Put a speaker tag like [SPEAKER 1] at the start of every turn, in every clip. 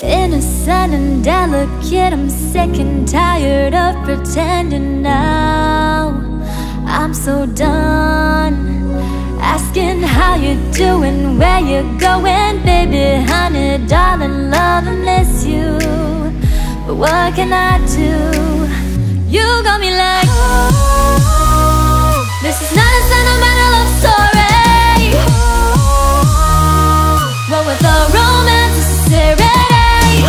[SPEAKER 1] Innocent and delicate, I'm sick and tired of pretending now. I'm so done asking how you doing, where you going. Baby, honey, darling, love, I miss you, but what can I do? You got me like, oh, this is not a sentimental love story. What with the romance and sincerity?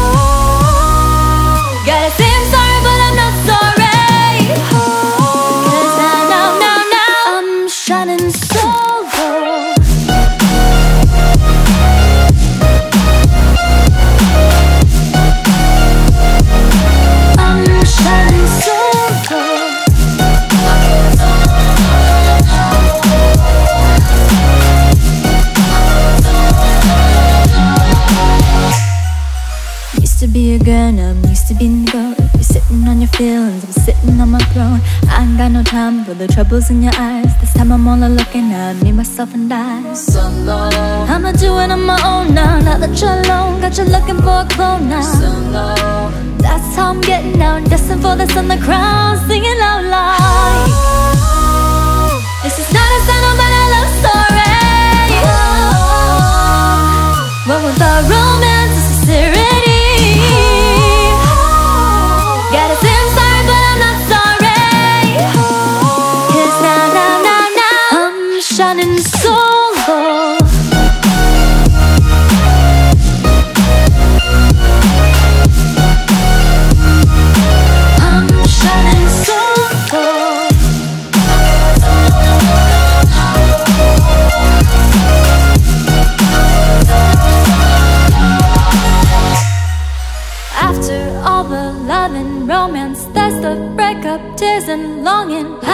[SPEAKER 1] Gotta say I'm sorry, but I'm not sorry. Cause now I'm shining so low. I'm shining so low. Used to be a girl, now I'm used to being the girl. You're sitting on your feelings, I'm sitting on my throne. I ain't got no time for the troubles in your eyes. This time I'm only looking at me, myself and I. Solo, I'ma do it on my own now. Now that you're alone, got you looking for a clone now. Solo, that's how I'm getting out, destined for this on the crown, singing out loud. This is not a sentimental love story. What with the romance and sincerity? Gotta say I'm sorry, but I'm not sorry. Cause now I'm shining so low. I'm shining so low. After all the love and romance, there's the breakup, tears and longing.